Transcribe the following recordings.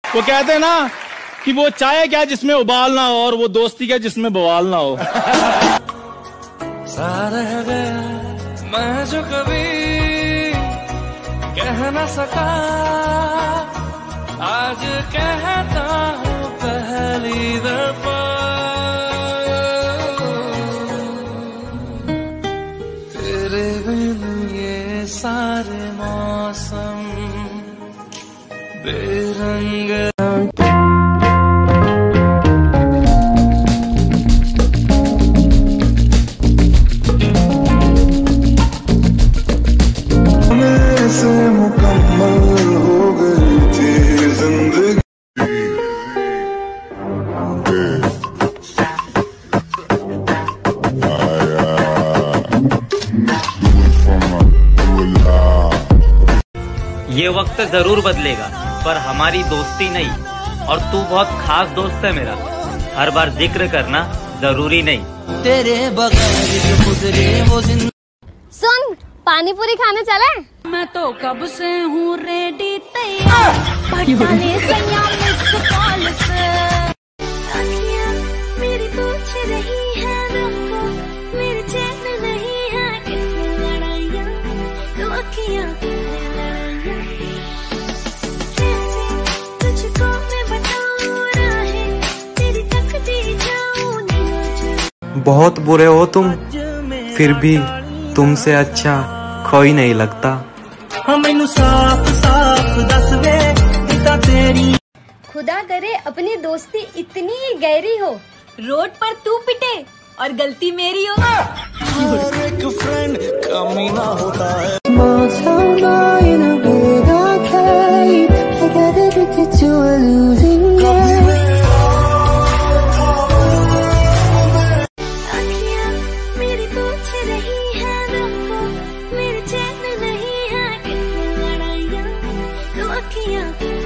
वो कहते हैं ना कि वो चाय क्या जिसमें उबाल ना हो और वो दोस्ती क्या जिसमें बवाल ना हो। सारा गया मैं जो कभी कह न सका, आज कहता हूँ पहली दफा। तेरे बिन ये सारे मौसम बेरंग। ये वक्त जरूर बदलेगा पर हमारी दोस्ती नहीं, और तू बहुत खास दोस्त है मेरा, हर बार जिक्र करना जरूरी नहीं। तेरे बगैर गुजरे वो जिंदगी। सुन, पानी पूरी खाने चले? मैं तो कब से हूँ रेडी तैयार। मेरी पूछ रही है रुको, मेरे चैन नहीं है कितनी लड़ाइयाँ, तो अखियाँ तुझको मैं बताऊँ राहें, तेरी तकदीर जाऊँ नहीं। बहुत बुरे हो तुम, फिर भी तुमसे अच्छा कोई नहीं लगता। मैनू साफ साफ दस वे इता तेरी। खुदा करे अपनी दोस्ती इतनी ही गहरी हो, रोड पर तू पिटे और गलती मेरी हो। हर एक फ्रेंड कमी ना होता है। मेरी पूछ रही है रुको, मेरे चैन नहीं है कितनी लड़ाइयाँ, तो अखियाँ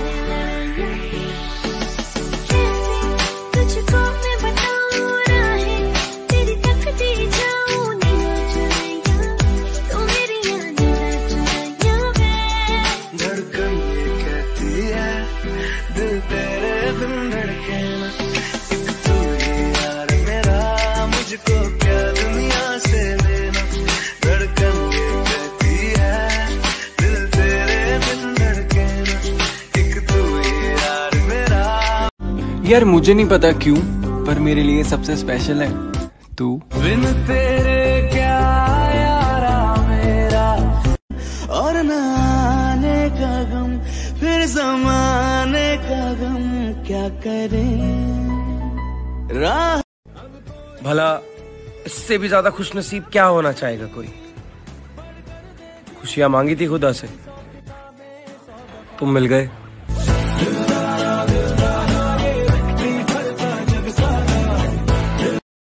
तुझको मैं बताऊँ राहें, तेरी तकदीर जाऊँ नहीं चुराइयाँ, तो मेरी यादें चुराइयाँ वे। धड़कन ये कहती है दिल तेरे बिन धड़के ना, एक तू ही यार मेरा, मुझको क्या दुनिया से लेना। धड़कन ये कहती है दिल तेरे बिन धड़के ना, एक तू ही यार मेरा। यार मुझे नहीं पता क्यों, पर मेरे लिए सबसे स्पेशल है तू। बिन तेरे क्या यारा मेरा, और न आने का गम, फिर जमाने का गम क्या करें राह। भला इससे भी ज्यादा खुश नसीब क्या होना चाहेगा कोई। खुशियां मांगी थी खुदा से, तुम मिल गए।